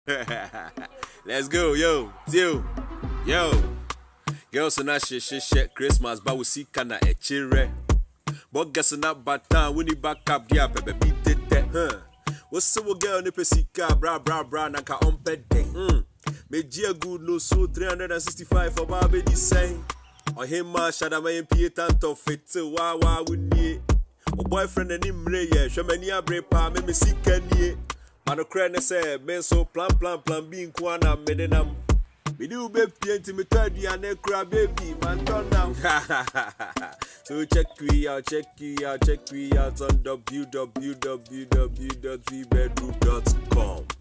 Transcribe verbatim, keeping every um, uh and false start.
Let's go, yo, yo, yo. Girls and that shit, shit, shit. Christmas, but we see kana a chire. But guess not bad time when you back up, yeah, baby, beat it, that, huh? What's so girl, nipe sika, bra, bra, bra, naka on ped day, hmm. Me jia good no so three hundred sixty-five for baby design. Or him, ma, shada, my M P A tanto fit, wa, wa, we need. O boyfriend and him, yeah, show me near break, pa, me me sika, yeah. Mano crane say, men so plan plan plan being kwana medenam. Me do baby anti me third year necra baby man turn down. So check we out, check we out, check we out on w w w dot v bedroom dot com.